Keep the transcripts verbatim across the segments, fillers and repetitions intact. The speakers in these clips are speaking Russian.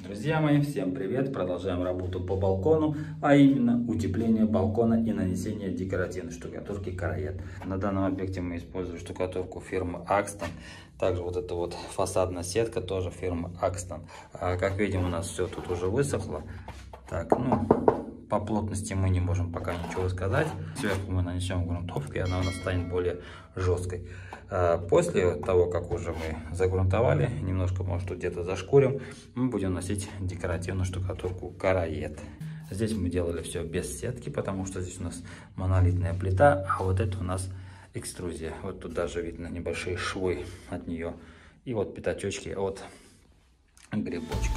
Друзья мои, всем привет! Продолжаем работу по балкону, а именно утепление балкона и нанесение декоративной штукатурки караед. На данном объекте мы используем штукатурку фирмы Axton. Также вот эта вот фасадная сетка тоже фирмы Axton. А, как видим, у нас все тут уже высохло. Так, ну, по плотности мы не можем пока ничего сказать. Сверху мы нанесем грунтовку, и она у нас станет более жесткой. После того, как уже мы загрунтовали, немножко, может, тут где-то зашкурим, мы будем носить декоративную штукатурку караед. Здесь мы делали все без сетки, потому что здесь у нас монолитная плита, а вот это у нас экструзия. Вот тут даже видно небольшие швы от нее. И вот пятачочки от грибочка.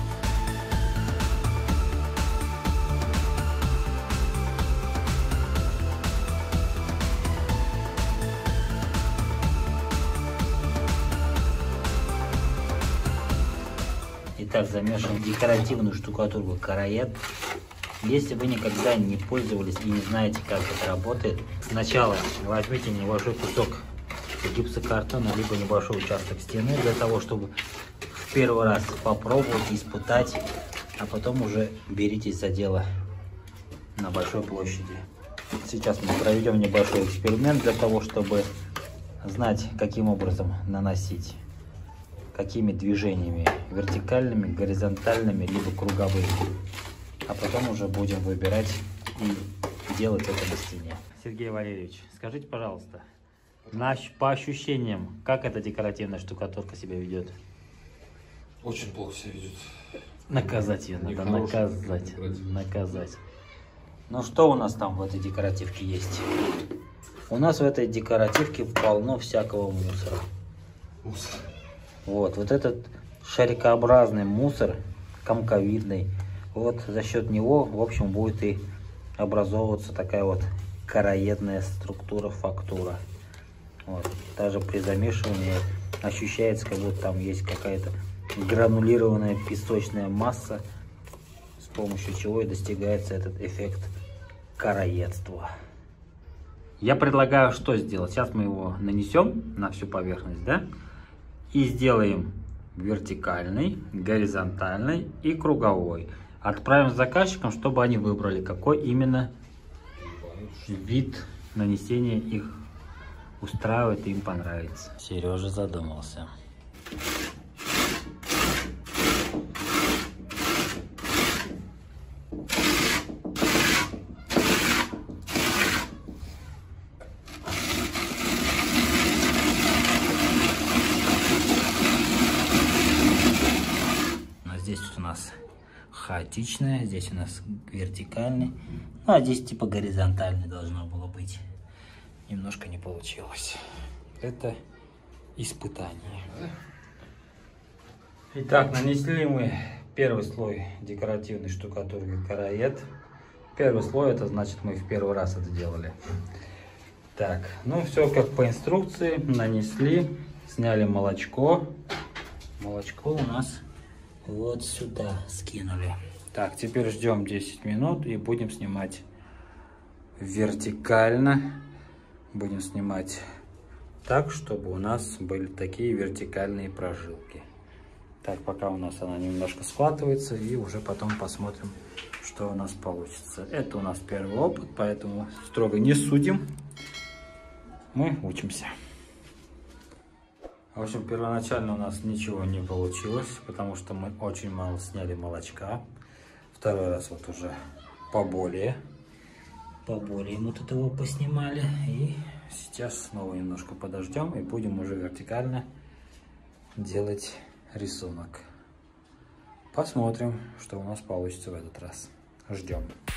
Итак, замешиваем декоративную штукатурку караед. Если вы никогда не пользовались и не знаете, как это работает, сначала возьмите небольшой кусок гипсокартона, либо небольшой участок стены, для того, чтобы в первый раз попробовать, испытать, а потом уже беритесь за дело на большой площади. Сейчас мы проведем небольшой эксперимент для того, чтобы знать, каким образом наносить. Какими движениями, вертикальными, горизонтальными, либо круговыми. А потом уже будем выбирать и делать это на стене. Сергей Валерьевич, скажите, пожалуйста, на, по ощущениям, как эта декоративная штукатурка себя ведет? Очень плохо себя ведет. Наказать ее надо, наказать, наказать. Ну что у нас там в этой декоративке есть? У нас в этой декоративке полно всякого мусора. Мусор. Вот, вот этот шарикообразный мусор, комковидный, вот за счет него, в общем, будет и образовываться такая вот караедная структура, фактура. Вот. Даже при замешивании ощущается, как будто там есть какая-то гранулированная песочная масса, с помощью чего и достигается этот эффект караедства. Я предлагаю что сделать? Сейчас мы его нанесем на всю поверхность, да? И сделаем вертикальный, горизонтальный и круговой. Отправим с заказчиком, чтобы они выбрали, какой именно вид нанесения их устраивает и им понравится. Сережа задумался. Здесь у нас хаотичная, здесь у нас вертикальный, ну а здесь типа горизонтальный должно было быть. Немножко не получилось. Это испытание. Итак, нанесли мы первый слой декоративной штукатурки караед. Первый слой, это значит, мы в первый раз это делали. Так, ну все как по инструкции. Нанесли, сняли молочко. Молочко у нас вот сюда скинули. Так, теперь ждем десять минут и будем снимать вертикально. Будем снимать так, чтобы у нас были такие вертикальные прожилки. Так, пока у нас она немножко схватывается, и уже потом посмотрим, что у нас получится. Это у нас первый опыт, поэтому строго не судим. Мы учимся. В общем, первоначально у нас ничего не получилось, потому что мы очень мало сняли молочка. Второй раз вот уже поболее. Поболее мы тут его поснимали. И сейчас снова немножко подождем и будем уже вертикально делать рисунок. Посмотрим, что у нас получится в этот раз. Ждем.